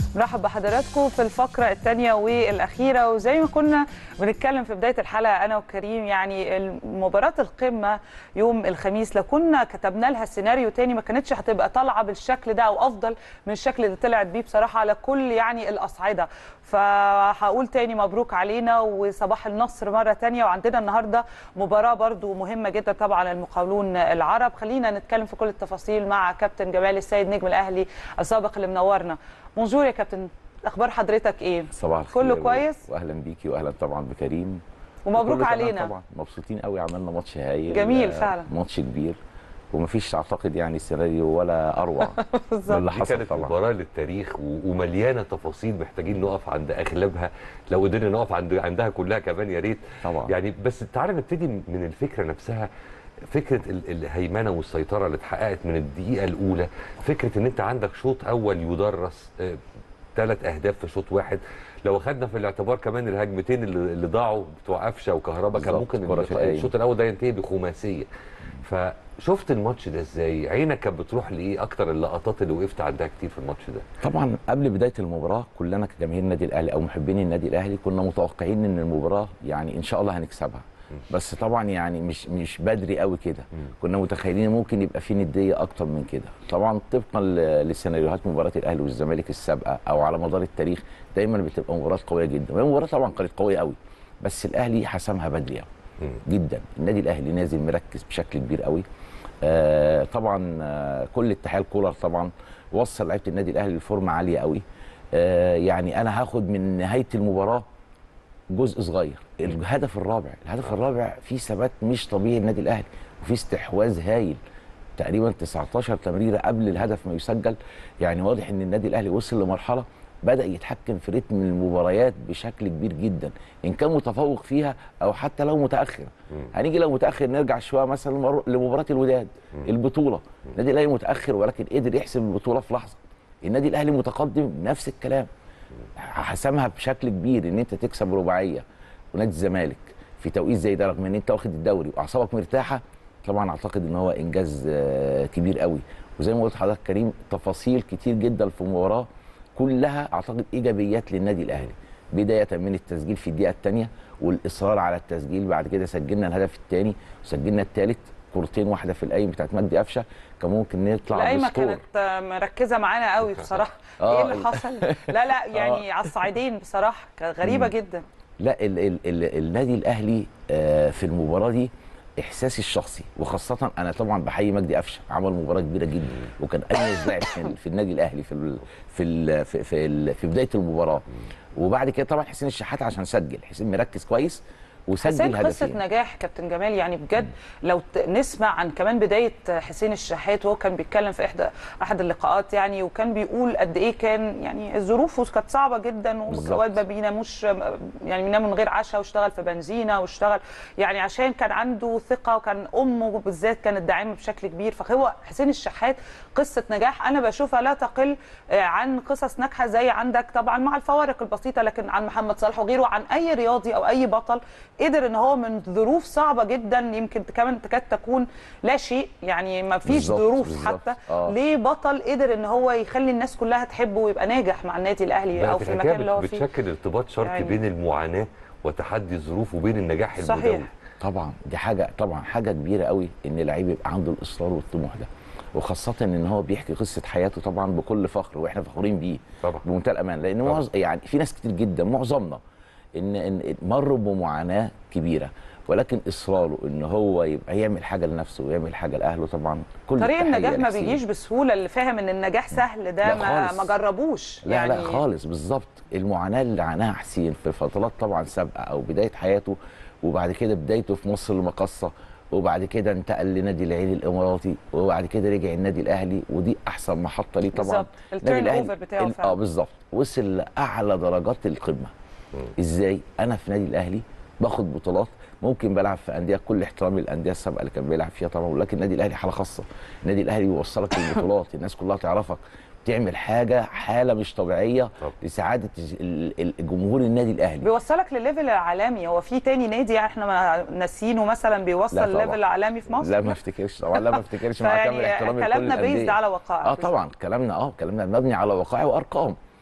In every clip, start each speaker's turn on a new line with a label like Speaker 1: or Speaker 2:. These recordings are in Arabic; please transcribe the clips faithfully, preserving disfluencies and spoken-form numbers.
Speaker 1: مرحب بحضراتكم في الفقرة الثانية والأخيرة. وزي ما كنا بنتكلم في بداية الحلقة أنا وكريم، يعني مباراة القمة يوم الخميس لو كنا كتبنا لها سيناريو تاني ما كانتش هتبقى طالعة بالشكل ده أو أفضل من الشكل اللي طلعت بيه بصراحة على كل يعني الأصعدة. فهقول تاني مبروك علينا وصباح النصر مرة تانية. وعندنا النهاردة مباراة برضو مهمة جدا طبعا المقاولون العرب. خلينا نتكلم في كل التفاصيل مع كابتن جمال السيد نجم الأهلي السابق اللي منورنا. بونجور يا كابتن، اخبار حضرتك ايه؟
Speaker 2: صباح الخير.
Speaker 1: كله كويس
Speaker 2: واهلا بيكي واهلا طبعا بكريم
Speaker 1: ومبروك علينا.
Speaker 2: طبعا مبسوطين قوي، عملنا ماتش هايل
Speaker 1: جميل فعلا،
Speaker 2: ماتش كبير ومفيش اعتقد يعني سيناريو ولا اروع من اللي حصل.
Speaker 3: كانت مباراه للتاريخ ومليانه تفاصيل محتاجين نقف عند اغلبها، لو قدرنا نقف عند عندها كلها كمان يا ريت
Speaker 2: طبعا.
Speaker 3: يعني بس تعالى نبتدي من الفكره نفسها، فكره الهيمنه والسيطره اللي اتحققت من الدقيقه الاولى، فكره ان انت عندك شوط اول يدرس ثلاث اهداف في شوط واحد. لو اخذنا في الاعتبار كمان الهجمتين اللي, اللي ضاعوا بتوع قفشه وكهربا كان ممكن الشوط الاول ده ينتهي بخماسيه. فشفت الماتش ده ازاي؟ عينك كانت بتروح لايه اكتر اللقطات اللي وقفت عندها كتير في الماتش ده؟
Speaker 2: طبعا قبل بدايه المباراه كلنا كجماهير النادي الاهلي او محبين النادي الاهلي كنا متوقعين ان المباراه يعني ان شاء الله هنكسبها، بس طبعا يعني مش مش بدري قوي كده. كنا متخيلين ممكن يبقى في نديه اكتر من كده. طبعا طبقا لسيناريوهات مباراه الاهلي والزمالك السابقه او على مدار التاريخ دايما بتبقى مباراه قويه جدا، وهي مباراه طبعا كانت قويه قوي بس الاهلي حسمها بدري قوي جدا. النادي الاهلي نازل مركز بشكل كبير قوي. آه طبعا آه كل التحيه لكولر طبعا وصل لعيبه النادي الاهلي لفورمه عاليه قوي. آه يعني انا هاخد من نهايه المباراه جزء صغير. الهدف الرابع الهدف الرابع فيه ثبات مش طبيعي النادي الاهلي وفيه استحواذ هايل، تقريبا تسعتاشر تمريره قبل الهدف ما يسجل. يعني واضح ان النادي الاهلي وصل لمرحله بدا يتحكم في رتم المباريات بشكل كبير جدا، ان كان متفوق فيها او حتى لو متاخر. هنيجي لو متاخر نرجع شويه مثلا لمباراه الوداد البطوله، النادي الاهلي متاخر ولكن قدر يحسم البطوله في لحظه. النادي الاهلي متقدم نفس الكلام، حسمها بشكل كبير ان انت تكسب رباعيه ونادي الزمالك في توقيت زي ده رغم ان انت واخد الدوري واعصابك مرتاحه. طبعا اعتقد ان هو انجاز كبير قوي. وزي ما قلت لحضرتك كريم تفاصيل كتير جدا في المباراه كلها اعتقد ايجابيات للنادي الاهلي، بدايه من التسجيل في الدقيقه الثانيه والاصرار على التسجيل. بعد كده سجلنا الهدف الثاني وسجلنا الثالث، كورتين واحده في القايم بتاعت مجدي قفشه كان ممكن نطلع
Speaker 1: القايمه كانت مركزه معانا قوي بصراحه. ايه اللي حصل؟ لا لا يعني على الصعيدين بصراحه كانت غريبه جدا.
Speaker 2: لا ال ال ال النادي الاهلي في المباراه دي احساسي الشخصي، وخاصه انا طبعا بحيي مجدي قفشه، عمل مباراه كبيره جدا وكان اميز لاعب في النادي الاهلي في ال في ال في في, ال في بدايه المباراه. وبعد كده طبعا حسين الشحات عشان سجل، حسين مركز كويس وسجل هدفين.
Speaker 1: قصه نجاح كابتن جمال يعني بجد. لو نسمع عن كمان بدايه حسين الشحات وهو كان بيتكلم في احدى احد اللقاءات يعني، وكان بيقول قد ايه كان يعني الظروف كانت صعبه جدا واوقات ما بيناموش يعني بينام من غير عشاء واشتغل في بنزينه واشتغل يعني عشان كان عنده ثقه، وكان امه بالذات كانت داعمه بشكل كبير. فهو حسين الشحات قصه نجاح انا بشوفها لا تقل عن قصص ناجحه زي عندك طبعا مع الفوارق البسيطه، لكن عن محمد صلاح وغيره، عن اي رياضي او اي بطل قدر ان هو من ظروف صعبه جدا يمكن كمان تكاد تكون لا شيء يعني ما فيش ظروف بالزبط. حتى آه. ليه بطل قدر ان هو يخلي الناس كلها تحبه ويبقى ناجح مع النادي الاهلي او في المكان اللي هو فيه.
Speaker 3: بتشكل ارتباط شرطي يعني بين المعاناه وتحدي الظروف وبين النجاح المدوي.
Speaker 1: صحيح.
Speaker 2: طبعا دي حاجه طبعا حاجه كبيره قوي ان اللعيب يبقى عنده الاصرار والطموح ده، وخاصه ان هو بيحكي قصه حياته طبعا بكل فخر واحنا فخورين بيه طبعا بمنتهى الامان. لان معظم يعني في ناس كتير جدا معظمنا ان ان مروا بمعاناه كبيره، ولكن اصراره ان هو يبقى يعمل حاجه لنفسه ويعمل حاجه لاهله. طبعا كل
Speaker 1: طريق النجاح ما بيجيش بسهوله، اللي فاهم ان النجاح سهل ده ما, ما جربوش
Speaker 2: لا
Speaker 1: يعني.
Speaker 2: لا خالص بالظبط. المعاناه اللي عاناها حسين في فترات طبعا سابقه او بدايه حياته، وبعد كده بدايته في مصر المقاصه، وبعد كده انتقل لنادي العين الاماراتي، وبعد كده رجع النادي الاهلي، ودي احسن محطه ليه طبعا.
Speaker 1: بالظبط التيرن اوفر بتاعه
Speaker 2: اه بالظبط وصل لاعلى درجات القمه. ازاي؟ انا في نادي الاهلي باخد بطولات، ممكن بلعب في انديه كل احترامي للانديه السابقه اللي كان بيلعب فيها طبعا، ولكن النادي الاهلي حاله خاصه. النادي الاهلي بيوصلك للبطولات، الناس كلها تعرفك، تعمل حاجه حاله مش طبيعيه طب. لسعاده الجمهور النادي الاهلي،
Speaker 1: بيوصلك للليفل العالمي. هو في تاني نادي يعني احنا ناسيينه مثلا بيوصل للليفل العالمي في مصر؟
Speaker 2: لا ما افتكرش طبعا، لا ما افتكرش مع كامل احترامي لكل
Speaker 1: كلامنا بيزد على وقائع.
Speaker 2: اه طبعا كلامنا اه كلامنا مبني على وقائع وارقام.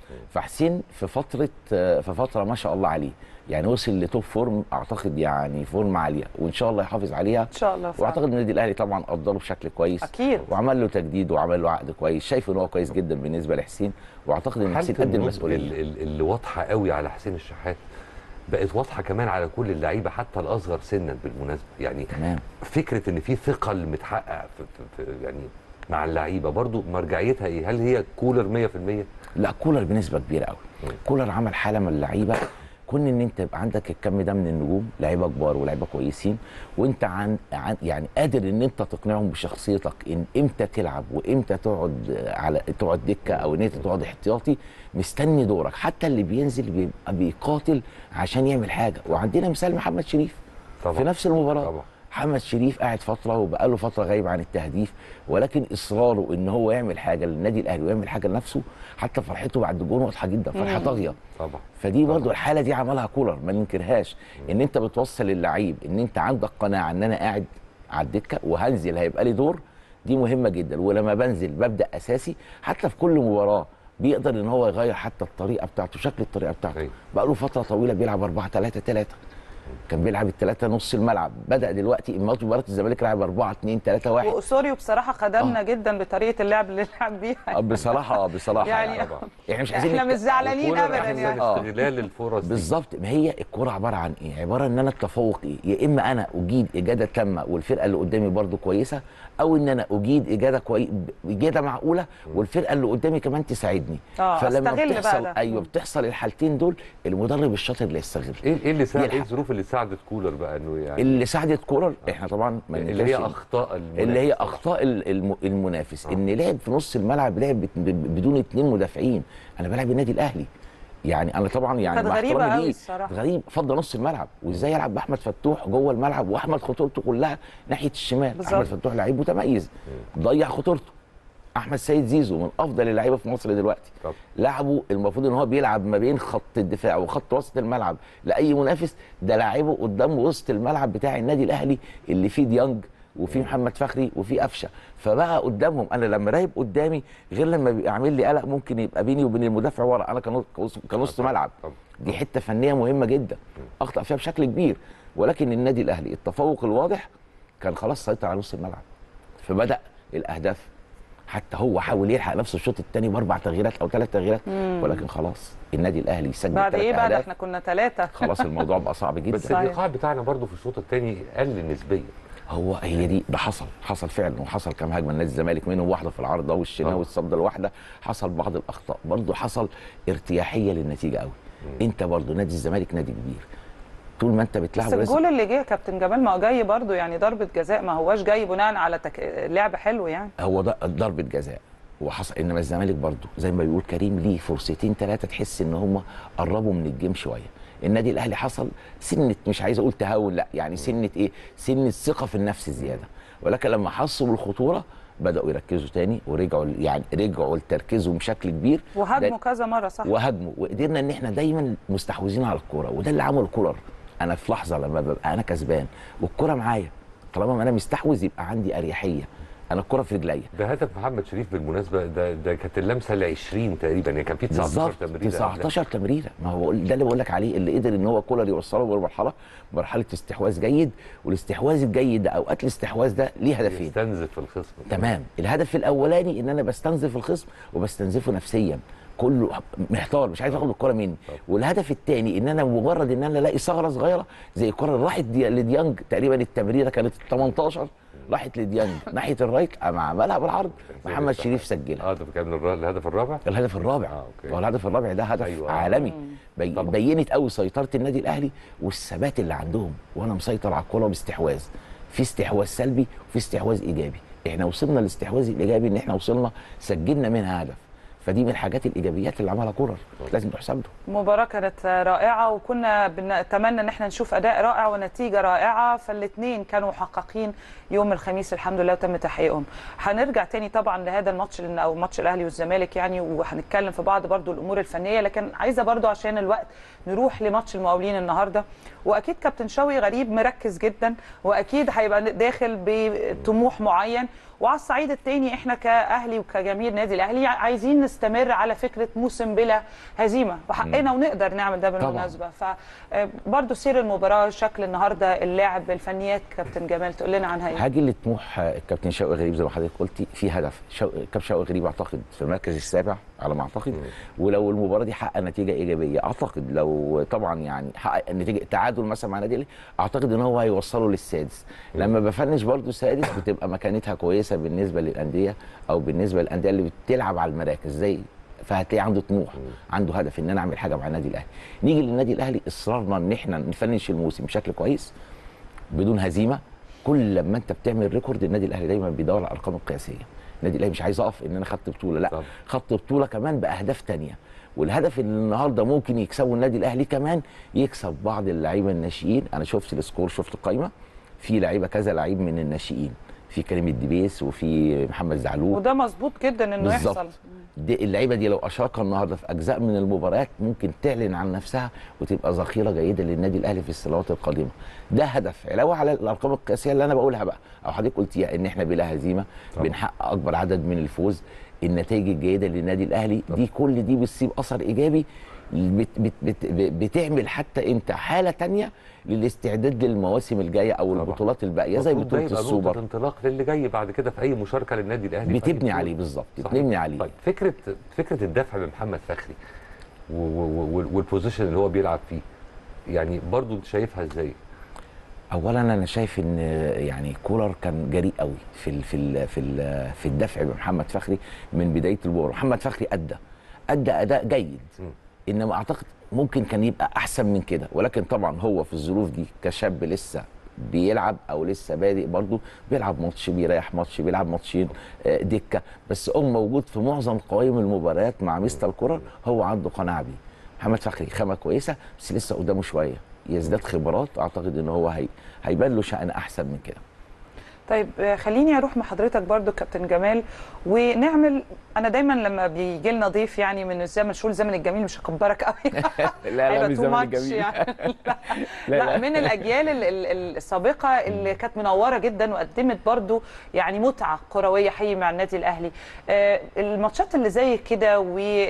Speaker 2: فحسين في فتره في فتره ما شاء الله عليه، يعني وصل لتوب فورم، اعتقد يعني فورم عاليه، وان شاء الله يحافظ عليها
Speaker 1: ان شاء الله.
Speaker 2: واعتقد النادي الاهلي طبعا قدره بشكل كويس
Speaker 1: اكيد،
Speaker 2: وعمل له تجديد وعمل له عقد كويس، شايف ان هو كويس جدا بالنسبه لحسين، واعتقد ان حسين قد المسؤوليه.
Speaker 3: اللي واضحه قوي على حسين الشحات بقت واضحه كمان على كل اللعيبه حتى الاصغر سنا بالمناسبه، يعني
Speaker 2: تمام.
Speaker 3: فكره ان في ثقل متحقق في, في, في يعني مع اللعيبه برضو مرجعيتها ايه؟ هل هي كولر مية في المية؟
Speaker 2: لا، كولر بنسبه كبيره قوي. كولر عمل حاله من اللعيبه، كون ان انت يبقى عندك الكم ده من النجوم، لعيبه كبار ولاعيبه كويسين، وانت عن, عن يعني قادر ان انت تقنعهم بشخصيتك ان امتى تلعب وامتى تقعد على تقعد دكه او ان انت تقعد احتياطي مستني دورك، حتى اللي بينزل بيبقى بيقاتل عشان يعمل حاجه. وعندنا مثال محمد شريف طبعا. في نفس المباراه طبعا. محمد شريف قاعد فتره وبقاله فتره غايب عن التهديف، ولكن اصراره ان هو يعمل حاجه للنادي الاهلي ويعمل حاجه لنفسه، حتى فرحته بعد الجون واضحه جدا، فرحه طاغيه
Speaker 3: طبعا.
Speaker 2: فدي برضو الحاله دي عملها كولر ما ننكرهاش، ان انت بتوصل اللعيب ان انت عندك قناعه ان انا قاعد على الدكه وهنزل هيبقى لي دور، دي مهمه جدا. ولما بنزل ببدا اساسي، حتى في كل مباراه بيقدر ان هو يغير حتى الطريقه بتاعته، شكل الطريقه بتاعته. بقى له فتره طويله بيلعب أربعة ثلاثة ثلاثة، كان بيلعب الثلاثه نص الملعب، بدا دلوقتي مباراه الزمالك لعب أربعة اثنين ثلاثة واحد.
Speaker 1: واوسوريو بصراحه خدمنا آه. جدا بطريقه اللعب اللي لعب بيها
Speaker 2: آه بصراحه بصراحه
Speaker 1: يعني,
Speaker 2: يعني احنا مش عايزين
Speaker 1: احنا مش زعلانين ابدا يعني
Speaker 3: استغلال الفرص
Speaker 2: بالظبط. ما هي الكوره عباره عن ايه؟ عباره ان انا التفوق ايه؟ يا اما انا اجيد اجاده تامه والفرقه اللي قدامي برده كويسه، او ان انا اجيد اجاده كويس اجاده معقوله والفرقه اللي قدامي كمان تساعدني.
Speaker 1: آه
Speaker 2: فلما بتحصل
Speaker 1: بقى
Speaker 2: ايوه بتحصل الحالتين دول، المدرب الشاطر اللي يستغل.
Speaker 3: ايه اللي ساعد ايه الظروف اللي ساعدت كولر بقى انه يعني
Speaker 2: اللي ساعدت كولر احنا طبعا ما
Speaker 3: اللي هي اخطاء المنافس
Speaker 2: اللي هي اخطاء المنافس آه. ان لعب في نص الملعب، لعب بدون اتنين مدافعين. انا بلعب النادي الاهلي، يعني انا طبعا يعني
Speaker 1: مع احترامي ليه
Speaker 2: غريب فضل نص الملعب، وازاي يلعب باحمد فتوح جوه الملعب، واحمد خطورته كلها ناحيه الشمال بالزبط. احمد فتوح لعيب متميز ضيع خطورته. احمد سيد زيزو من افضل اللعيبه في مصر دلوقتي، لعبه المفروض ان هو بيلعب ما بين خط الدفاع وخط وسط الملعب لاي منافس، ده لاعبه قدام وسط الملعب بتاع النادي الاهلي اللي فيه ديانج وفي محمد فخري وفي قفشه، فبقى قدامهم انا لما رايب قدامي غير لما بيبقى عامل لي قلق ممكن يبقى بيني وبين المدافع ورا، انا كنص ملعب. دي حته فنيه مهمه جدا اخطا فيها بشكل كبير، ولكن النادي الاهلي التفوق الواضح كان خلاص سيطر على نص الملعب، فبدا الاهداف. حتى هو حاول يلحق نفسه الشوط الثاني باربع تغييرات او ثلاث تغييرات، ولكن خلاص النادي الاهلي سجل
Speaker 1: بعد ايه بعد احنا كنا ثلاثه
Speaker 2: خلاص الموضوع بقى صعب جدا.
Speaker 3: بس الايقاع بتاعنا برضو في الشوط الثاني قل نسبيا.
Speaker 2: هو هي دي ده حصل حصل فعلا، وحصل كام هجمه لنادي الزمالك منهم واحده في العارضه والشناوي الصده الواحده، حصل بعض الاخطاء برضو، حصل ارتياحيه للنتيجه قوي. انت برضو نادي الزمالك نادي كبير، طول ما انت بتلعب.
Speaker 1: بس الجول اللي جه كابتن جمال ما هو جاي برضو يعني ضربه جزاء، ما هواش جاي بناء على تك... لعب حلو يعني.
Speaker 2: هو ده ضربه جزاء وحصل، انما الزمالك برضو زي ما بيقول كريم ليه فرصتين ثلاثه تحس ان هم قربوا من الجيم شويه. النادي الاهلي حصل سنه، مش عايز اقول تهاون، لا يعني سنه ايه؟ سنه ثقه في النفس زياده، ولكن لما حسوا بالخطوره بداوا يركزوا تاني ورجعوا يعني رجعوا لتركيزهم بشكل كبير،
Speaker 1: وهاجموا كذا مره صح،
Speaker 2: وهاجموا وقدرنا ان احنا دايما مستحوذين على الكوره، وده اللي عمله كولر. انا في لحظه لما ببقى انا كسبان والكوره معايا، طالما انا مستحوذ يبقى عندي اريحيه، انا الكره في رجليا.
Speaker 3: ده هدف محمد شريف بالمناسبه، ده ده كانت اللمسه ال عشرين تقريبا، يعني كان في تسعتاشر تمريره
Speaker 2: تسعتاشر تمريره، ما هو ده اللي بقول لك عليه، اللي قدر ان هو كولر يوصله لمرحله مرحله استحواذ جيد، والاستحواذ الجيد ده اوقات الاستحواذ ده ليه هدفين.
Speaker 3: يستنزف الخصم.
Speaker 2: تمام، الهدف الاولاني ان انا بستنزف الخصم وبستنزفه نفسيا، كله محتار مش عايز اخد الكره مني، والهدف الثاني ان انا مجرد ان انا الاقي ثغره صغيره زي الكره اللي راحت لديانج تقريبا، التمريره كانت تمنتاشر راحت لديانج ناحيه الرايت، اما عملها بالعرض محمد شريف سجلها.
Speaker 3: اه ده كان الهدف الرابع.
Speaker 2: الهدف الرابع اه اوكي. والهدف الرابع ده هدف أيوة. عالمي بي... بينت قوي سيطره النادي الاهلي والثبات اللي عندهم، وانا مسيطر على الكوره باستحواذ، في استحواذ سلبي وفي استحواذ ايجابي. احنا وصلنا للاستحواذ الايجابي ان احنا وصلنا سجلنا منها هدف، فدي من الحاجات الايجابيات اللي عملها كولر لازم تحسب له.
Speaker 1: المباراه كانت رائعه، وكنا بنتمنى ان احنا نشوف اداء رائع ونتيجه رائعه، فالاثنين كانوا محققين يوم الخميس الحمد لله وتم تحقيقهم. هنرجع تاني طبعا لهذا الماتش او ماتش الاهلي والزمالك يعني، وهنتكلم في بعض برضو الامور الفنيه، لكن عايزه برضو عشان الوقت نروح لماتش المقاولين النهارده. واكيد كابتن شوقي غريب مركز جدا، واكيد هيبقى داخل بطموح معين، وعلى الصعيد الثاني احنا كاهلي وكجماهير نادي الاهلي عايزين نستمر على فكره موسم بلا هزيمه، وحقنا ونقدر نعمل ده بالمناسبه. فبرضه سير المباراه، شكل النهارده، اللاعب، الفنيات، كابتن جمال تقول لنا عنها ايه؟
Speaker 2: هاجي لطموح الكابتن شوقي غريب زي ما حضرتك قلتي في هدف. كابتن شوقي غريب اعتقد في المركز السابع على ما اعتقد، ولو المباراه دي حقق نتيجه ايجابيه اعتقد، لو طبعا يعني حقق نتيجه تعادل مثلا مع نادي الاهلي اعتقد ان هو هيوصله للسادس. لما بفنش برضه سادس بتبقى مكانتها كويسه بالنسبه للانديه او بالنسبه للانديه اللي بتلعب على المراكز زي، فهتلاقي عنده طموح، عنده هدف ان انا اعمل حاجه مع النادي الاهلي. نيجي للنادي الاهلي، اصرارنا ان احنا نفنش الموسم بشكل كويس بدون هزيمه. كل لما انت بتعمل ريكورد النادي الاهلي دايما بيدور على الارقام القياسيه. النادي الاهلي مش عايز اقف ان انا خدت بطوله، لا، خدت بطوله كمان باهداف ثانيه. والهدف اللي النهارده ممكن يكسبه النادي الاهلي كمان يكسب بعض اللعيبه الناشئين. انا شفت السكور، شفت القايمه، في لعيبه كذا لعيب من الناشئين، في كريم الدبيس وفي محمد زعلوق،
Speaker 1: وده مظبوط جدا انه يحصل.
Speaker 2: دي اللعيبه دي لو اشركها النهارده في اجزاء من المباريات ممكن تعلن عن نفسها وتبقى ذخيره جيده للنادي الاهلي في السنوات القادمه. ده هدف علاوه على الارقام القياسيه اللي انا بقولها بقى او حضرتك قلتيها، ان احنا بلا هزيمه طبعا. بنحقق اكبر عدد من الفوز، النتائج الجيده للنادي الاهلي طبعا. دي كل دي بتسيب اثر ايجابي، بت بت بت بتعمل حتى انت حاله ثانيه للاستعداد للمواسم الجايه او طبعا. البطولات الباقيه زي بطوله السوبر،
Speaker 3: انطلاق للي جاي بعد كده في اي مشاركه للنادي الاهلي
Speaker 2: بتبني عليه بالظبط، بتبني عليه.
Speaker 3: طيب فكره فكره الدفع بمحمد فخري والبوزيشن اللي هو بيلعب فيه، يعني برضو انت شايفها ازاي؟
Speaker 2: اولا انا شايف ان يعني كولر كان جريء قوي في ال في ال في ال في الدفع بمحمد فخري من بدايه المباراه. محمد فخري ادى ادى اداء جيد، انما اعتقد ممكن كان يبقى احسن من كده، ولكن طبعا هو في الظروف دي كشاب لسه بيلعب او لسه بادئ برضه، بيلعب ماتش بيريح ماتش، بيلعب ماتشين دكه، بس هو موجود في معظم قوائم المباريات مع مستر كولر. هو عنده قناعه بيه. محمد فخري خامه كويسه بس لسه قدامه شويه يزداد خبرات، اعتقد ان هو هي هيبان له شأن احسن من كده.
Speaker 1: طيب خليني اروح مع حضرتك برضو كابتن جمال ونعمل، انا دايما لما بيجي لنا ضيف يعني من الزمن شو الزمن الجميل، مش هكبرك قوي
Speaker 2: لا لا مش الزمن الجميل
Speaker 1: يعني لا, لا, لا من الاجيال السابقه اللي كانت منوره جدا وقدمت برضو يعني متعه كرويه حقيقي مع النادي الاهلي. آه الماتشات اللي زي كده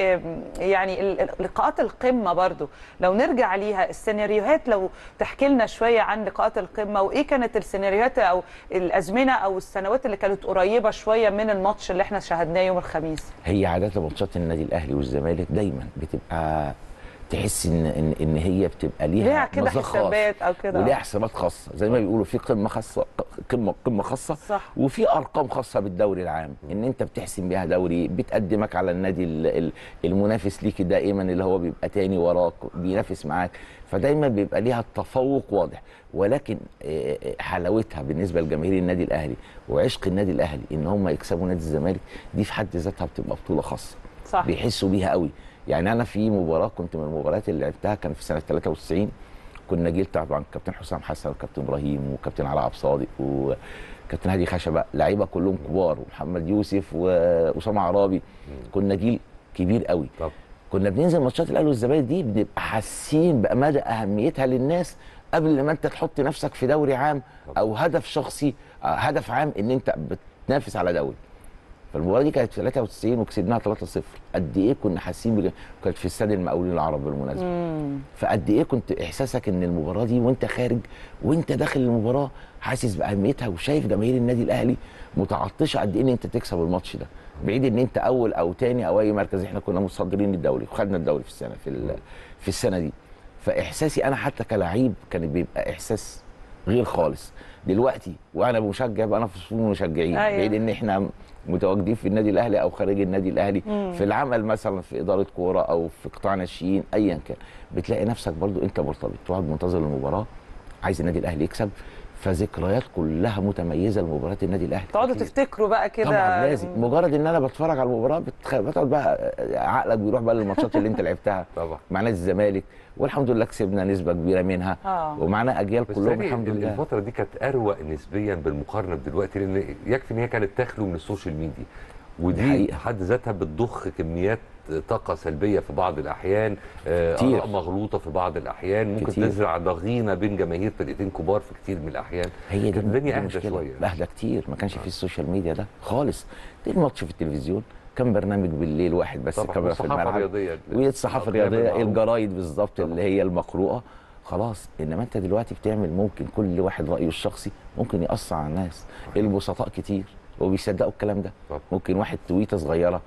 Speaker 1: ويعني لقاءات القمه برضو لو نرجع ليها، السيناريوهات لو تحكي لنا شويه عن لقاءات القمه وايه كانت السيناريوهات او الازمنه او السنوات اللي كانت قريبه شويه من الماتش اللي احنا شاهدناه يوم الخميس.
Speaker 2: هي عادة ماتشات النادي الاهلي والزمالك دايما بتبقى تحس ان ان, إن هي بتبقى ليها
Speaker 1: ليها كده حسابات او كده،
Speaker 2: وليها حسابات خاصه زي ما بيقولوا في قمه خاصه، قمه قمه خاصه صح. وفي ارقام خاصه بالدوري العام ان انت بتحسم بيها دوري، بتقدمك على النادي المنافس ليك دائما اللي هو بيبقى تاني وراك بينافس معاك، فدايما بيبقى ليها التفوق واضح. ولكن حلاوتها بالنسبه لجماهير النادي الاهلي وعشق النادي الاهلي ان هم يكسبوا نادي الزمالك، دي في حد ذاتها بتبقى بطوله خاصه صح. بيحسوا بيها قوي. يعني انا في مباراه كنت من المباريات اللي لعبتها كان في سنه ثلاثة وتسعين، كنا جيل طبعا كابتن حسام حسن وكابتن ابراهيم وكابتن علاء عبد الصادق وكابتن هادي خشبه، لعيبه كلهم كبار، ومحمد يوسف واسامه عرابي، كنا جيل كبير قوي. طب. كنا بننزل ماتشات الاهلي والزمالك دي بنبقى حاسين بمدى اهميتها للناس قبل ما انت تحط نفسك في دوري عام او هدف شخصي، هدف عام ان انت بتنافس على دوري. فالمباراه دي كانت في ثلاثة وتسعين وكسبناها ثلاثة صفر، قد ايه كنا حاسين بج... كانت في استاد المقاولين العرب بالمناسبه. فقد ايه كنت احساسك ان المباراه دي وانت خارج وانت داخل المباراه حاسس باهميتها وشايف جماهير النادي الاهلي متعطشه قد ايه ان انت تكسب الماتش ده، بعيد ان انت اول او ثاني او اي مركز، احنا كنا متصدرين الدوري وخدنا الدوري في السنه في ال... في السنه دي. فاحساسي انا حتى كلاعب كان بيبقى احساس غير خالص. دلوقتي وانا مشجع بقى انا في صفوف المشجعين، أيوة. بعيد ان احنا متواجدين في النادي الاهلي او خارج النادي الاهلي مم. في العمل مثلا في اداره كوره او في قطاع ناشئين ايا كان، بتلاقي نفسك برضو انت مرتبط، تقعد منتظر المباراه عايز النادي الاهلي يكسب، فذكريات كلها متميزه لمباريات النادي الاهلي.
Speaker 1: تقعدوا تفتكروا بقى كده
Speaker 2: طبعا لازم، مجرد ان انا بتفرج على المباراه بتقعد بقى عقلك بيروح بقى للماتشات اللي انت لعبتها طبعا مع نادي الزمالك، والحمد لله كسبنا نسبه كبيره منها آه. ومعنا اجيال كلهم الحمد لله.
Speaker 3: الفتره دي كانت اروق نسبيا بالمقارنه بدلوقتي، لان يكفي ان هي كانت تخلو من السوشيال ميديا، ودي حد ذاتها بتضخ كميات طاقه سلبيه في بعض الاحيان، اراء مغلوطه في بعض الاحيان، ممكن كتير. تزرع ضغينه بين جماهير فرقتين كبار في كتير من الاحيان.
Speaker 2: هي دي
Speaker 3: الدنيا اهدى شويه،
Speaker 2: اهدى كتير، ما كانش في السوشيال ميديا ده خالص. دي الماتش في التلفزيون كان برنامج بالليل واحد بس، كاميرا في الملعب،
Speaker 3: الرياضيه
Speaker 2: والصحافه الرياضيه، الجرايد بالظبط اللي هي المقروءه خلاص. انما انت دلوقتي بتعمل ممكن كل واحد رايه الشخصي ممكن ياثر على الناس. البسطاء كتير وبيصدقوا الكلام ده. طبعا. ممكن واحد تويته صغيره،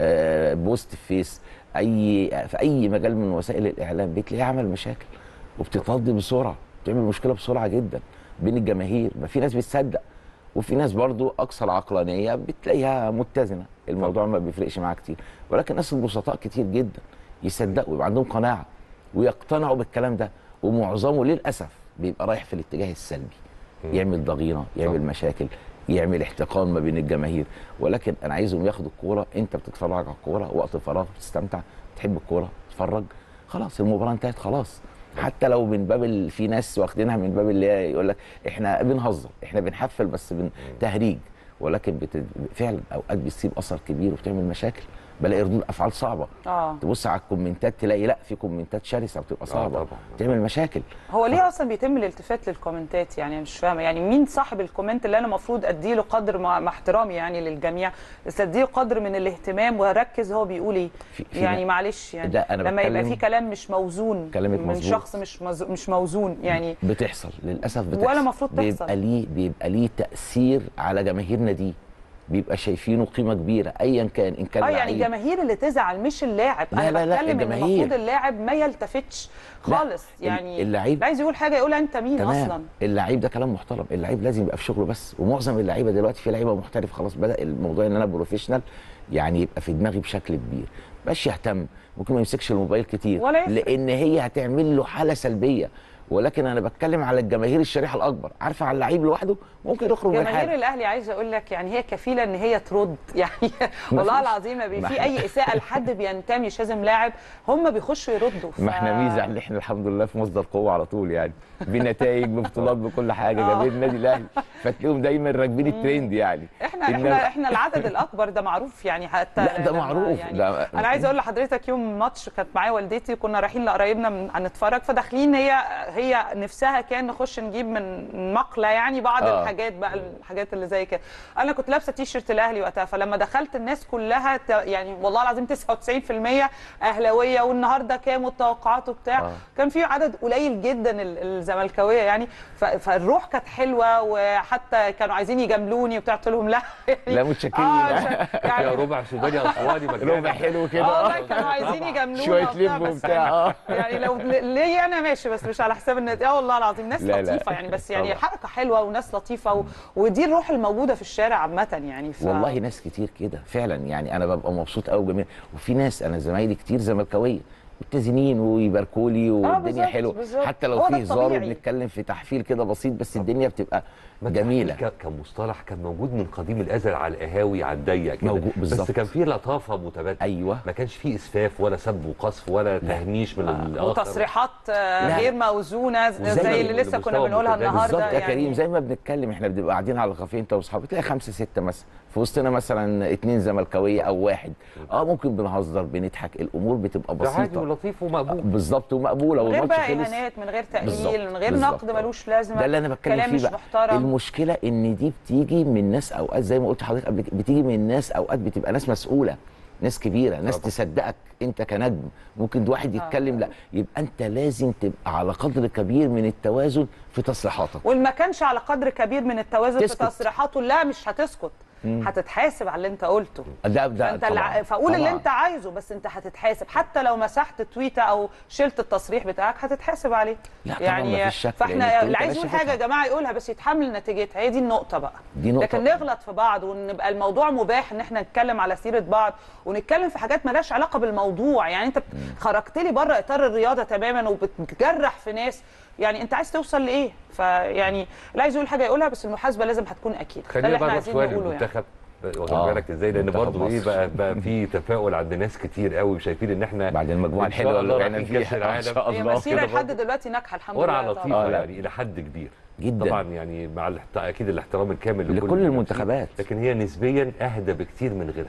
Speaker 2: آه بوست في فيس، اي في اي مجال من وسائل الاعلام بتلاقيه عمل مشاكل وبتتضي بسرعه، بتعمل مشكله بسرعه جدا بين الجماهير. ما في ناس بتصدق وفي ناس برضو اكثر عقلانيه بتلاقيها متزنه، الموضوع ما بيفرقش معاها كتير. ولكن ناس البسطاء كتير جدا يصدقوا، يبقى عندهم قناعه ويقتنعوا بالكلام ده، ومعظمه للاسف بيبقى رايح في الاتجاه السلبي، يعمل ضغينه، يعمل مشاكل، يعمل احتقان ما بين الجماهير. ولكن انا عايزهم ياخدوا الكوره، انت بتتفرج على الكوره وقت فراغ بتستمتع، تحب الكوره تتفرج، خلاص المباراه انتهت خلاص. حتى لو من باب في ناس واخدينها من باب اللي يقول لك احنا بنهزر، احنا بنحفل بس تهريج، ولكن بت... فعلا اوقات بتسيب اثر كبير وبتعمل مشاكل. بلاقي ردود افعال صعبه. اه تبص على الكومنتات تلاقي لا في كومنتات شرسه بتبقى صعبه، آه بتعمل مشاكل.
Speaker 1: هو ليه اصلا بيتم الالتفات للكومنتات؟ يعني مش فاهمه، يعني مين صاحب الكومنت اللي انا المفروض اديله قدر مع احترامي يعني للجميع، بس اديله قدر من الاهتمام واركز هو بيقول ايه؟ يعني معلش يعني أنا لما يبقى في كلام مش موزون من مزبوط. شخص مش مز... مش موزون يعني
Speaker 2: بتحصل للاسف، بتحصل
Speaker 1: ولا المفروض تحصل.
Speaker 2: بيبقى ليه بيبقى ليه تاثير على جماهيرنا دي، بيبقى شايفينه قيمه كبيره ايا كان، ان كان
Speaker 1: اه يعني الجماهير اللي تزعل مش اللاعب. انا لا بتكلم لا ان المفروض اللاعب ما يلتفتش خالص، يعني
Speaker 2: اللعيب
Speaker 1: عايز يقول حاجه يقول انت مين تمام. اصلا
Speaker 2: اللعيب ده كلام محترم، اللعيب لازم يبقى في شغله بس. ومعظم اللعيبه دلوقتي في لعيبه محترف خلاص بدا الموضوع ان انا بروفيشنال، يعني يبقى في دماغي بشكل كبير، مش يهتم، ممكن ما يمسكش الموبايل كتير لان هي هتعمل له حاله سلبيه. ولكن انا بتكلم على الجماهير الشريحه الاكبر، عارفه على اللعيب لوحده ممكن يخرج من الحاله.
Speaker 1: جماهير الاهلي عايزه اقول لك يعني هي كفيله ان هي ترد يعني والله العظيم ما في اي اساءه لحد بينتمي مش لازم لاعب، هم بيخشوا يردوا.
Speaker 2: ف... ما احنا ميزه ان احنا الحمد لله في مصدر قوه على طول، يعني بنتائج ببطولات بكل حاجه. جماهير النادي الاهلي فتلاقيهم دايما راكبين الترند يعني.
Speaker 1: احنا احنا احنا العدد الاكبر ده معروف يعني، حتى
Speaker 2: لا ده معروف
Speaker 1: يعني
Speaker 2: ده.
Speaker 1: انا عايزه اقول لحضرتك يوم ماتش كانت معايا والدتي، كنا رايحين لقرايبنا هنتفرج، فداخلين هي هي نفسها كان نخش نجيب من مقله يعني بعض آه. الحاجات بقى الحاجات اللي زي كده. انا كنت لابسه تي شيرت الاهلي وقتها، فلما دخلت الناس كلها يعني والله العظيم تسعة وتسعين في المية اهلاويه، والنهارده كام والتوقعات وبتاع آه. كان في عدد قليل جدا الزملكاويه يعني، فالروح كانت حلوه، وحتى كانوا عايزين يجاملوني وبتاع، قلت لهم لا
Speaker 2: لا متشكرين آه
Speaker 3: يعني ربع سوداني اسواني
Speaker 2: ربع حلو كده
Speaker 1: اه والله كانوا عايزين يجاملونا
Speaker 2: شويه لب وبتاع اه
Speaker 1: يعني لو ليا انا ماشي، بس مش على حساب النادي. اه والله العظيم ناس لا لطيفه لا. يعني بس يعني حركه حلوه وناس لطيفه و... ودي الروح الموجوده في الشارع عامه يعني. ف...
Speaker 2: والله ناس كتير كده فعلا يعني، انا ببقى مبسوط قوي جميل. وفي ناس انا زمايلي كتير زملكاويه متزنين ويباركوا لي والدنيا حلوه، حتى لو في هزار وبنتكلم في تحفيل كده بسيط، بس الدنيا بتبقى جميله.
Speaker 3: كمصطلح كان موجود من قديم الازل على القهاوي على الضيق كده، بس كان في لطافه متبادله.
Speaker 2: ايوه
Speaker 3: ما كانش في اسفاف ولا سب وقذف ولا تهميش من الاخر،
Speaker 1: وتصريحات غير موزونه زي اللي لسه كنا بنقولها النهارده
Speaker 2: بالظبط يا يعني. كريم زي ما بنتكلم احنا بنبقى قاعدين على الكافيه انت واصحابك، تلاقي خمسه سته مثلا في وسطنا مثلا اتنين زملكاويه او واحد، اه ممكن بنهزر بنضحك، الامور بتبقى بسيطه
Speaker 3: عادي ولطيف ومقبول
Speaker 2: بالظبط ومقبوله،
Speaker 1: من غير بقى اهانات، من غير تقليل، من غير نقد ملوش لازمه.
Speaker 2: ده اللي انا بتكلم فيه بقى. محترم. المشكله ان دي بتيجي من ناس اوقات زي ما قلت لحضرتك قبل، بتيجي من ناس اوقات بتبقى ناس مسؤوله، ناس كبيره، ناس طبعا. تصدقك انت كنجم، ممكن واحد يتكلم آه. لا، يبقى انت لازم تبقى على قدر كبير من التوازن في تصريحاتك.
Speaker 1: واللي ما كانش على قدر كبير من التوازن تسكت. في تصريحاته لا مش هتسكت، مم. هتتحاسب على اللي انت قلته.
Speaker 2: ده ده
Speaker 1: فانت الع... فقول طبعا. اللي انت عايزه، بس انت هتتحاسب، حتى لو مسحت تويته او شلت التصريح بتاعك هتتحاسب عليه.
Speaker 2: لا
Speaker 1: يعني
Speaker 2: طبعا مفيش شك،
Speaker 1: فاحنا اللي عايز يقول حاجه يا جماعه يقولها بس يتحمل نتيجتها، هي دي النقطه بقى.
Speaker 2: دي نقطة.
Speaker 1: لكن نغلط في بعض ونبقى الموضوع مباح ان احنا نتكلم على سيره بعض ونتكلم في حاجات مالهاش علاقه بالموضوع، يعني انت خرجت لي بره اطار الرياضه تماما وبتجرح في ناس، يعني انت عايز توصل لايه؟ فيعني اللي عايز يقول حاجه يقولها، بس المحاسبه لازم هتكون اكيد.
Speaker 3: خلينا بقى نروح شويه للمنتخب، واخد بالك ازاي؟ لان برضه ايه بقى بقى في تفاؤل عند ناس كتير قوي، وشايفين ان احنا
Speaker 2: بعد المجموعه الحلوه اللي وقعنا فيها
Speaker 1: ان شاء الله هي مسيره لحد دلوقتي ناجحه الحمد لله،
Speaker 3: قرعه لطيفه يعني الى حد كبير
Speaker 2: جدا
Speaker 3: طبعا، يعني مع اكيد الاحترام الكامل
Speaker 2: لكل, لكل المنتخبات،
Speaker 3: لكن هي نسبيا اهدى بكتير من غيرها.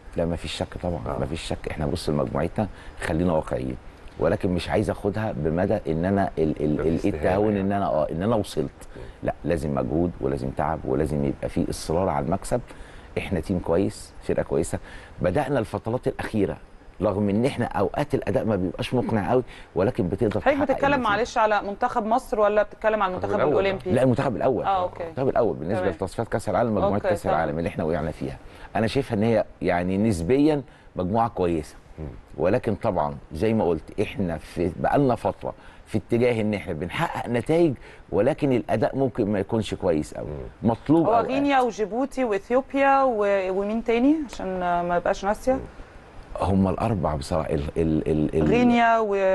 Speaker 2: لا ما فيش شك طبعا، آه. ما فيش شك. احنا بص لمجموعتنا، خلينا واقعيين، ولكن مش عايز اخدها بمدى ان انا ال ال ال التهاون ان انا اه ان انا وصلت. لا، لازم مجهود ولازم تعب ولازم يبقى في اصرار على المكسب. احنا تيم كويس، فرقه كويسه. بدانا الفترات الاخيره رغم ان احنا اوقات الاداء ما بيبقاش مقنع قوي، ولكن بتقدر
Speaker 1: حضرتك بتتكلم معلش على منتخب مصر ولا بتتكلم على المنتخب الاولمبي؟
Speaker 2: لا، المنتخب الاول.
Speaker 1: اه اوكي.
Speaker 2: المنتخب الاول بالنسبه تمام. لتصفيات كاس العالم، مجموعه كاس العالم اللي احنا وقعنا فيها، انا شايفها ان هي يعني نسبيا مجموعه كويسه. ولكن طبعا زي ما قلت احنا في بقالنا فتره في اتجاه ان احنا بنحقق نتائج، ولكن الاداء ممكن ما يكونش كويس قوي. مطلوب
Speaker 1: هو غينيا وجيبوتي واثيوبيا و... ومين تاني عشان ما يبقاش ناسيه؟
Speaker 2: هم الاربع بصراحه. ال ال ال
Speaker 1: غينيا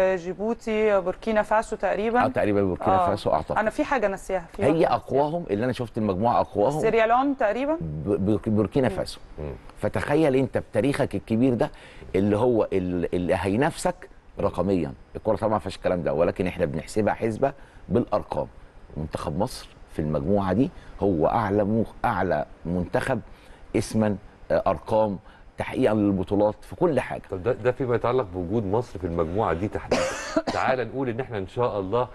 Speaker 1: وجيبوتي بوركينا فاسو تقريبا.
Speaker 2: اه تقريبا بوركينا
Speaker 1: آه.
Speaker 2: فاسو اعتقد.
Speaker 1: انا في حاجه ناسيها.
Speaker 2: هي اقواهم اللي انا شفت المجموعه اقواهم
Speaker 1: سيريالون تقريبا،
Speaker 2: بوركينا فاسو. فتخيل انت بتاريخك الكبير ده اللي هو اللي هينافسك رقميا. الكوره طبعا ما فيهاش الكلام ده، ولكن احنا بنحسبها حسبه بالارقام. منتخب مصر في المجموعه دي هو اعلى مخ... اعلى منتخب اسما، ارقام، تحقيقا للبطولات في كل حاجه.
Speaker 3: طب ده ده فيما يتعلق بوجود مصر في المجموعه دي تحديدا. تعال نقول ان احنا ان شاء الله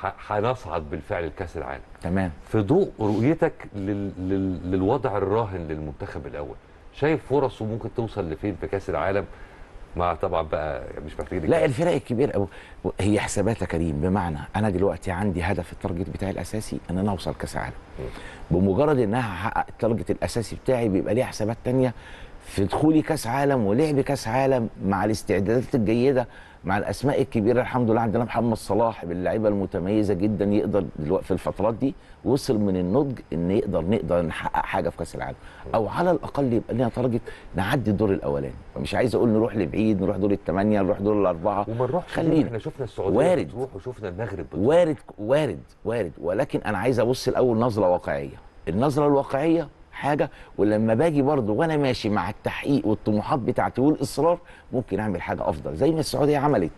Speaker 3: هنصعد بالفعل لكاس العالم.
Speaker 2: تمام.
Speaker 3: في ضوء رؤيتك لل... لل... للوضع الراهن للمنتخب الاول، شايف فرصه ممكن توصل لفين في كاس العالم؟ مع طبعا بقى مش محتاجين.
Speaker 2: لا، الفرق الكبيره أو هي حساباتها كريم. بمعنى انا دلوقتي عندي هدف، التارجت بتاعي الاساسي ان انا اوصل كاس العالم. بمجرد ان انا هحقق التارجت الاساسي بتاعي بيبقى ليه حسابات ثانيه في دخولي كاس عالم ولعب كاس عالم مع الاستعدادات الجيده مع الاسماء الكبيره. الحمد لله عندنا محمد صلاح باللعيبه المتميزه جدا، يقدر دلوقتي في الفترات دي وصل من النضج ان يقدر نقدر نحقق حاجه في كاس العالم، او على الاقل يبقى لنا تارجت نعدي الدور الاولاني. فمش عايز اقول نروح لبعيد، نروح دور الثمانيه، نروح دور الاربعه،
Speaker 3: وما نروحش.
Speaker 2: خلينا
Speaker 3: احنا شفنا السعوديه
Speaker 2: وارد
Speaker 3: بتروح وشفنا المغرب بتروح.
Speaker 2: وارد وارد وارد ولكن انا عايز ابص الاول نظره واقعيه. النظره الواقعيه حاجه، ولما باجي برضه وانا ماشي مع التحقيق والطموحات بتاعتي والاصرار ممكن اعمل حاجه افضل زي ما السعوديه عملت.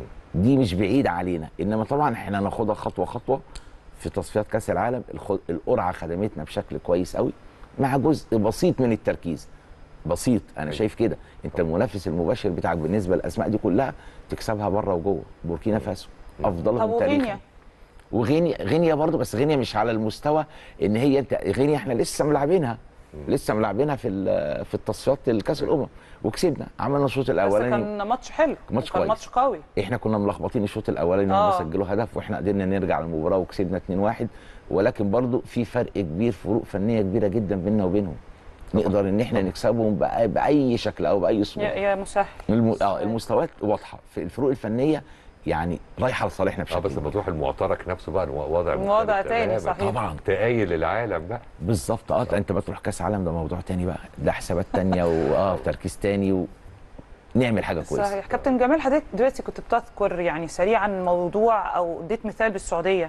Speaker 2: دي مش بعيد علينا، انما طبعا احنا ناخدها خطوه خطوه. في تصفيات كاس العالم القرعه خدمتنا بشكل كويس قوي مع جزء بسيط من التركيز. بسيط، انا شايف كده. انت المنافس المباشر بتاعك بالنسبه للاسماء دي كلها تكسبها بره وجوه. بوركينا فاسو افضلهم تاريخا. وغينيا غينيا برضه، بس غينيا مش على المستوى ان هي انت غينيا احنا لسه ملاعبينها لسه ملاعبينها في في التصفيات الكاس الامم وكسبنا. عملنا الشوط الاولاني
Speaker 1: بس كان ماتش حلو،
Speaker 2: ماتش
Speaker 1: كان ماتش قوي.
Speaker 2: احنا كنا ملخبطين الشوط الاولاني هم سجلوا هدف واحنا قدرنا نرجع للمباراه وكسبنا اتنين واحد. ولكن برضه في فرق كبير، فروق فنيه كبيره جدا بيننا وبينهم. نقدر ان احنا نكسبهم باي شكل او باي صوره.
Speaker 1: يا مسهل.
Speaker 2: الم... اه المستويات واضحه في الفروق الفنيه يعني رايحه لصالحنا بشكل.
Speaker 3: اه بس لما تروح المعترك نفسه بقى وضع
Speaker 1: وضع تاني صحيح.
Speaker 2: طبعا
Speaker 3: تقايل العالم بقى.
Speaker 2: بالظبط. اه انت بتروح كاس عالم ده موضوع تاني بقى، ده حسابات تانيه واه تركيز تاني ونعمل حاجه كويسه.
Speaker 1: صحيح. كابتن جمال، حضرتك دلوقتي كنت بتذكر يعني سريعا موضوع او اديت مثال بالسعوديه،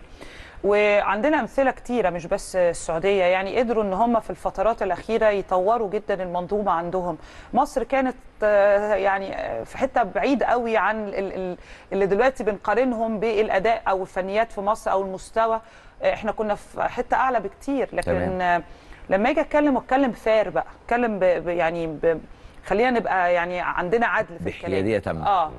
Speaker 1: وعندنا امثله كتيره مش بس السعوديه، يعني قدروا ان هم في الفترات الاخيره يطوروا جدا المنظومه عندهم. مصر كانت يعني في حته بعيد قوي عن اللي دلوقتي بنقارنهم بالاداء او الفنيات في مصر او المستوى. احنا كنا في حته اعلى بكتير، لكن تمام. لما اجي اتكلم واتكلم فير بقى، اتكلم يعني ب خلينا نبقى يعني عندنا عدل في الكلام.
Speaker 2: بحياديه تامه.
Speaker 1: اه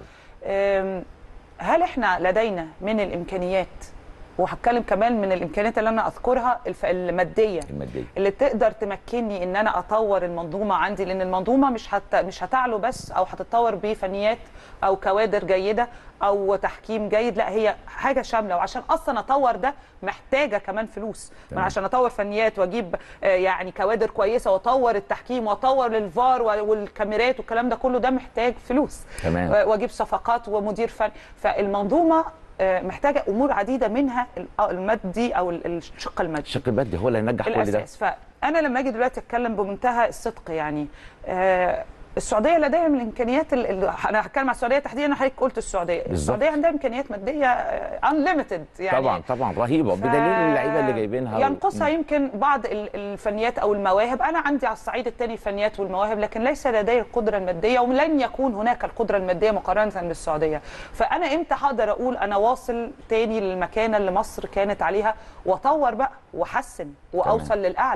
Speaker 1: هل احنا لدينا من الامكانيات، وهتكلم كمان من الامكانيات اللي انا اذكرها الماديه
Speaker 2: الماديه
Speaker 1: اللي تقدر تمكنني ان انا اطور المنظومه عندي، لان المنظومه مش هت... مش هتعلو بس او هتتطور بفنيات او كوادر جيده او تحكيم جيد، لا هي حاجه شامله. وعشان اصلا اطور ده محتاجه كمان فلوس. ما عشان اطور فنيات واجيب يعني كوادر كويسه واطور التحكيم واطور الفار والكاميرات والكلام ده كله، ده محتاج فلوس.
Speaker 2: تمام.
Speaker 1: واجيب صفقات ومدير فني. فالمنظومه محتاجه امور عديده منها المادي او الشق المادي.
Speaker 2: الشق المادي هو اللي هينجح كل ده.
Speaker 1: الاساس. فانا لما اجي دلوقتي اتكلم بمنتهى الصدق، يعني آه السعوديه لديها من الامكانيات، انا هتكلم على السعوديه تحديدا، حضرتك قلت السعوديه. بالزبط. السعوديه عندها امكانيات ماديه انليمتد يعني
Speaker 2: طبعا طبعا رهيبه، ف... بدليل اللعيبه اللي جايبينها
Speaker 1: ينقصها و... يمكن بعض الفنيات او المواهب. انا عندي على الصعيد الثاني الفنيات والمواهب، لكن ليس لدي القدره الماديه، ولن يكون هناك القدره الماديه مقارنه بالسعوديه. فانا امتى هقدر اقول انا واصل تاني للمكانه اللي مصر كانت عليها، واطور بقى واحسن واوصل تمام. للاعلى؟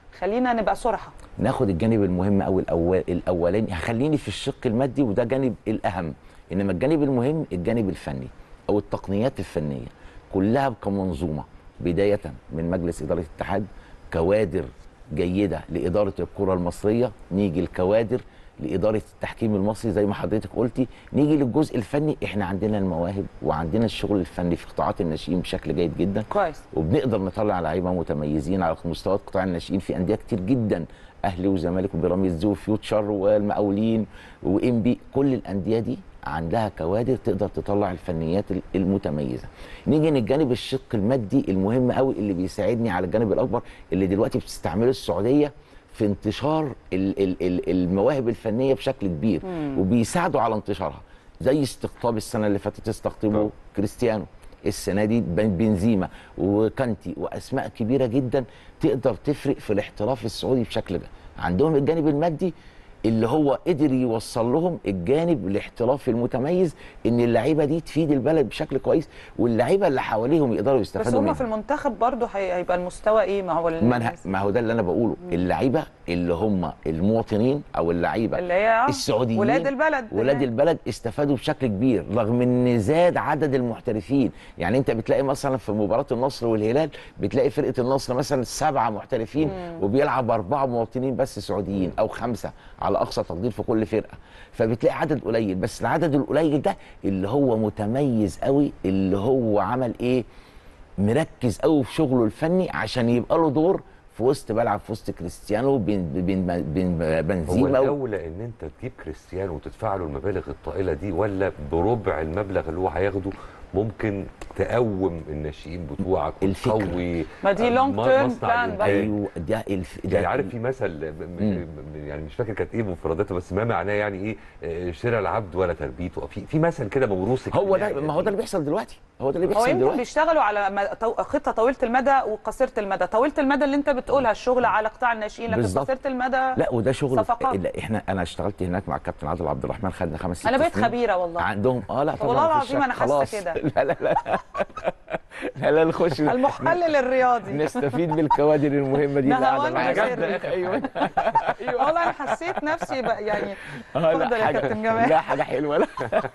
Speaker 1: خلينا نبقى صراحه.
Speaker 2: ناخد الجانب المهم او الاول الاولاني، هخليني في الشق المادي وده جانب الاهم، انما الجانب المهم الجانب الفني او التقنيات الفنيه كلها كمنظومه، بدايه من مجلس اداره الاتحاد، كوادر جيده لاداره الكره المصريه، نيجي الكوادر لاداره التحكيم المصري زي ما حضرتك قلتي، نيجي للجزء الفني، احنا عندنا المواهب وعندنا الشغل الفني في قطاعات الناشئين بشكل جيد جدا
Speaker 1: كويس،
Speaker 2: وبنقدر نطلع لعيبه متميزين على مستويات قطاع الناشئين في انديه كتير جدا، اهلي وزمالك وبيراميدز وفيوتشر والمقاولين وام بي، كل الانديه دي عندها كوادر تقدر تطلع الفنيات المتميزه. نيجي للجانب الشق المادي المهم قوي اللي بيساعدني على الجانب الاكبر اللي دلوقتي بتستعمله السعوديه في انتشار ال ال ال المواهب الفنيه بشكل كبير، مم. وبيساعدوا على انتشارها، زي استقطاب السنه اللي فاتت استقطبوا كريستيانو، السنه دي بنزيما وكانتي واسماء كبيره جدا تقدر تفرق في الاحتراف السعودي بشكل ده. عندهم الجانب المادي اللي هو قدر يوصل لهم الجانب الاحترافي المتميز ان اللعيبه دي تفيد البلد بشكل كويس واللعيبه اللي حواليهم يقدروا يستفادوا منها.
Speaker 1: بس هم في المنتخب برضه هيبقى المستوى ايه؟ ما هو
Speaker 2: ما, ما هو ده اللي انا بقوله، اللعيبه اللي هم المواطنين او اللعيبه
Speaker 1: اللي هي
Speaker 2: السعوديين
Speaker 1: ولاد البلد
Speaker 2: ولاد البلد استفادوا بشكل كبير رغم ان زاد عدد المحترفين. يعني انت بتلاقي مثلا في مباراه النصر والهلال بتلاقي فرقه النصر مثلا سبعه محترفين مم. وبيلعب اربعه مواطنين بس سعوديين او خمسه على اقصى تقدير في كل فرقه، فبتلاقي عدد قليل، بس العدد القليل ده اللي هو متميز قوي، اللي هو عمل ايه؟ مركز قوي في شغله الفني عشان يبقى له دور في وسط بلعب في وسط كريستيانو بين بين بين بنزيما.
Speaker 3: هو الاولى ان انت تجيب كريستيانو وتدفع له المبالغ الطائله دي، ولا بربع المبلغ اللي هو هياخده ممكن تقوم الناشئين بتوعك وتقوي
Speaker 1: ما دي لونج تيرم بلان
Speaker 2: بقى؟ ايوه ده الف...
Speaker 3: يعني عارف في مثل يعني مش فاكر كانت ايه مفرداته بس ما معناه يعني ايه، شراء العبد ولا تربيته، في في مثل كده موروث.
Speaker 2: هو ده، ما هو ده اللي بيحصل دلوقتي، هو ده اللي بيحصل دلوقتي.
Speaker 1: هو يمكن بيشتغلوا على خطه طويله المدى وقصيره المدى. طويله المدى اللي انت بتقولها الشغل على قطاع الناشئين، لكن قصيره المدى
Speaker 2: لا، وده شغل
Speaker 1: صفقات.
Speaker 2: لا احنا انا اشتغلت هناك مع الكابتن عادل عبد الرحمن، خدنا خمس ست سنين.
Speaker 1: انا بقيت خبيره والله
Speaker 2: عندهم. اه لا طبعا
Speaker 1: والله العظيم انا حاسه كده.
Speaker 2: لا لا لا لا لا نخش
Speaker 1: المحلل الرياضي
Speaker 2: نستفيد بالكوادر المهمه دي اللي قاعده
Speaker 1: معانا.
Speaker 2: ايوه
Speaker 1: ايوه والله انا حسيت نفسي بقى يعني.
Speaker 2: اه
Speaker 1: اتفضل يا كابتن جمال.
Speaker 2: لا حاجه حلوه. لا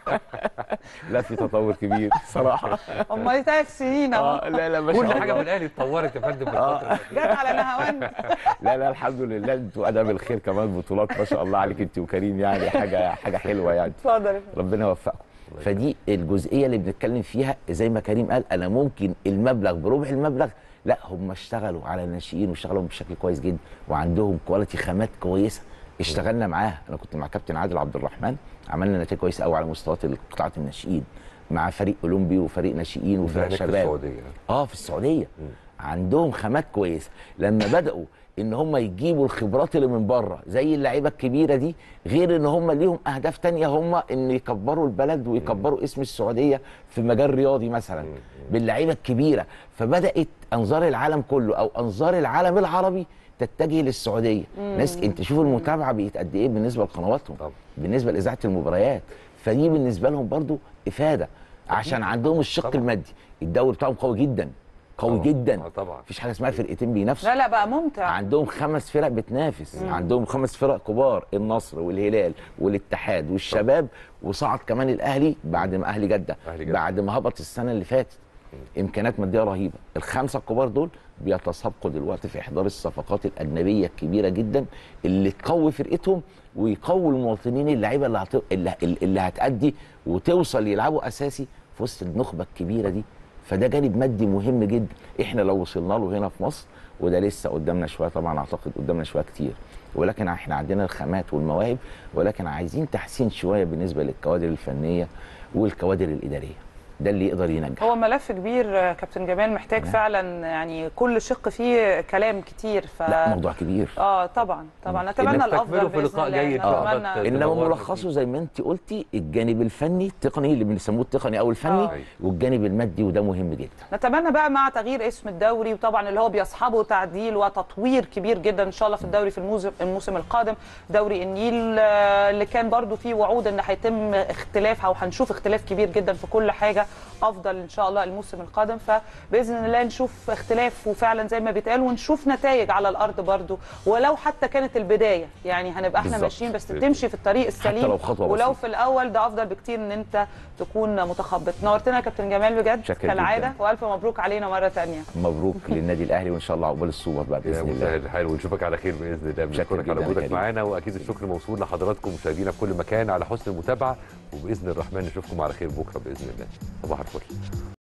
Speaker 2: لا في تطور كبير صراحه.
Speaker 1: امال ثلاث سنين اهو.
Speaker 2: اه لا لا ما
Speaker 3: كل حاجه في الاهلي اتطورت يا فندم في الفتره
Speaker 1: جت على نهاوند.
Speaker 2: لا لا الحمد لله، انتوا ادب الخير كمان، بطولات ما شاء الله عليك انت وكريم، يعني حاجه حاجه حلوه يعني.
Speaker 1: اتفضل.
Speaker 2: ربنا يوفقكم. فدي الجزئيه اللي بنتكلم فيها، زي ما كريم قال انا ممكن المبلغ بربع المبلغ، لا هم اشتغلوا على الناشئين واشتغلوا بشكل كويس جدا وعندهم كواليتي خامات كويسه اشتغلنا معاها. انا كنت مع كابتن عادل عبد الرحمن، عملنا نتائج كويسه قوي على مستوى قطاعات الناشئين مع فريق اولمبي وفريق ناشئين وفريق شباب.
Speaker 3: في السعوديه
Speaker 2: اه في السعوديه م. عندهم خامات كويسه. لما بداوا ان هم يجيبوا الخبرات اللي من بره زي اللعيبه الكبيره دي، غير ان هم ليهم اهداف تانية، هم ان يكبروا البلد ويكبروا اسم السعوديه في مجال رياضي مثلا باللعيبه الكبيره، فبدات انظار العالم كله او انظار العالم العربي تتجه للسعوديه. مم. ناس انت شوف المتابعه بقت قد ايه بالنسبه لقنواتهم، بالنسبه لاذاعه المباريات، فدي بالنسبه لهم برضو افاده عشان عندهم الشق طبعا. المادي. الدوري بتاعهم قوي جدا قوي طبعا. جدا
Speaker 3: طبعا
Speaker 2: مفيش حاجه اسمها فرقتين بينافسوا.
Speaker 1: لا لا بقى ممتع.
Speaker 2: عندهم خمس فرق بتنافس. مم. عندهم خمس فرق كبار، النصر والهلال والاتحاد والشباب، وصعد كمان الاهلي بعد ما اهلي جده بعد ما هبط السنه اللي فاتت. امكانيات ماديه رهيبه. الخمسه الكبار دول بيتسابقوا دلوقتي في احضار الصفقات الاجنبيه الكبيره جدا اللي تقوي فرقتهم ويقوي المواطنين، اللعيبه اللي هت... اللي, اللي هتأدي وتوصل يلعبوا اساسي في وسط النخبه الكبيره دي. فده جانب مادي مهم جدا. احنا لو وصلنا له هنا في مصر، وده لسه قدامنا شويه طبعا، اعتقد قدامنا شويه كتير، ولكن احنا عندنا الخامات والمواهب، ولكن عايزين تحسين شويه بالنسبه للكوادر الفنيه والكوادر الاداريه. ده اللي يقدر ينجح.
Speaker 1: هو ملف كبير كابتن جمال، محتاج نعم. فعلا يعني كل شق فيه كلام كتير. ف...
Speaker 2: لا موضوع كبير.
Speaker 1: اه طبعا طبعا نتمنى الافضل
Speaker 3: في لقاء جاي.
Speaker 2: انما ملخصه زي ما انت قلتي، الجانب الفني التقني اللي بنسموه التقني او الفني آه. والجانب المادي، وده مهم جدا.
Speaker 1: نتمنى بقى مع تغيير اسم الدوري، وطبعا اللي هو بيصحبه تعديل وتطوير كبير جدا ان شاء الله في الدوري في الموسم الموسم القادم، دوري النيل اللي كان برضو فيه وعود ان هيتم اختلاف او هنشوف اختلاف كبير جدا في كل حاجه حاجه افضل ان شاء الله الموسم القادم. فباذن الله نشوف اختلاف وفعلا زي ما بيتقال، ونشوف نتائج على الارض برضو، ولو حتى كانت البدايه يعني هنبقى احنا ماشيين بس تمشي في الطريق السليم،
Speaker 2: حتى لو خطوة
Speaker 1: ولو
Speaker 2: بسيطة.
Speaker 1: في الاول ده افضل بكتير ان انت تكون متخبط. نورتنا يا كابتن جمال بجد كالعاده، والف مبروك علينا مره ثانيه.
Speaker 2: مبروك للنادي الاهلي، وان شاء الله عقبال السوبر بقى باذن الله.
Speaker 3: مسهل الحال ونشوفك على خير باذن الله. بنشكرك على وجودك معانا، واكيد الشكر موصول لحضراتكم مشاهدينا في كل مكان على حسن المتابعه، وباذن الرحمن نشوفكم على خير بكره باذن الله. صباح الفل.